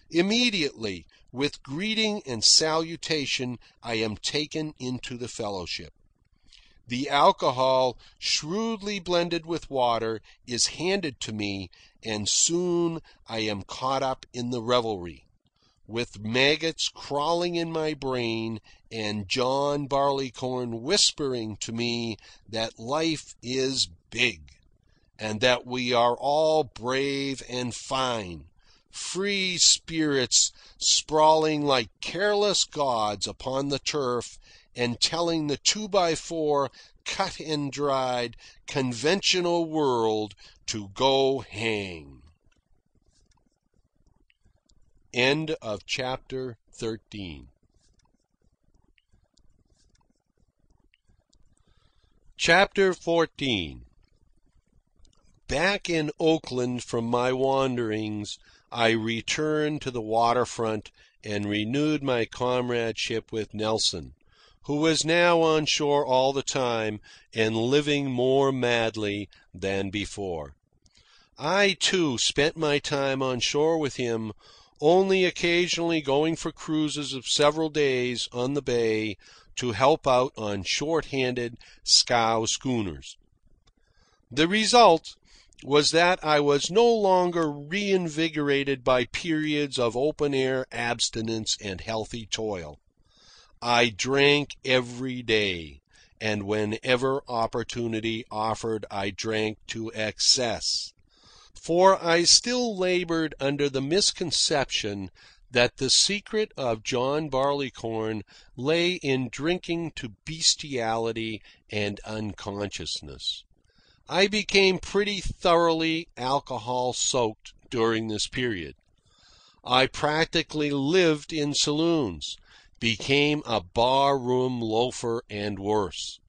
Immediately, with greeting and salutation, I am taken into the fellowship. The alcohol, shrewdly blended with water, is handed to me, and soon I am caught up in the revelry, with maggots crawling in my brain and John Barleycorn whispering to me that life is big, and that we are all brave and fine, free spirits sprawling like careless gods upon the turf and telling the 2x4 cut and dried conventional world to go hang. End of chapter 13. Chapter 14. Back in Oakland from my wanderings, I returned to the waterfront and renewed my comradeship with Nelson, who was now on shore all the time and living more madly than before. I, too, spent my time on shore with him, only occasionally going for cruises of several days on the bay to help out on short-handed scow schooners. The result was that I was no longer reinvigorated by periods of open-air abstinence and healthy toil. I drank every day, and whenever opportunity offered, I drank to excess. For I still laboured under the misconception that the secret of John Barleycorn lay in drinking to bestiality and unconsciousness. I became pretty thoroughly alcohol-soaked during this period. I practically lived in saloons, became a bar-room loafer and worse.